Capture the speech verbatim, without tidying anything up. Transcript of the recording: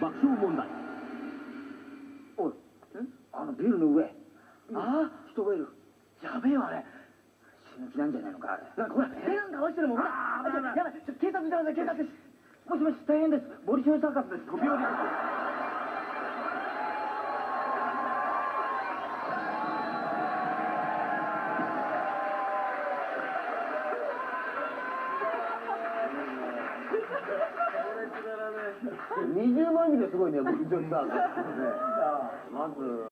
爆笑問題。 おい、あのビルの上、ああ人がいる。やべえよあれ、死ぬ気なんじゃないのかあれ。なんかほら手なんか合わせてるもん。ほらやばい、ちょ警察に電話で警察です。もしもし大変です、ボリショイサーカスです、飛び降りです。にじゅうまん人すごいね、ボリショイサーカスね。まず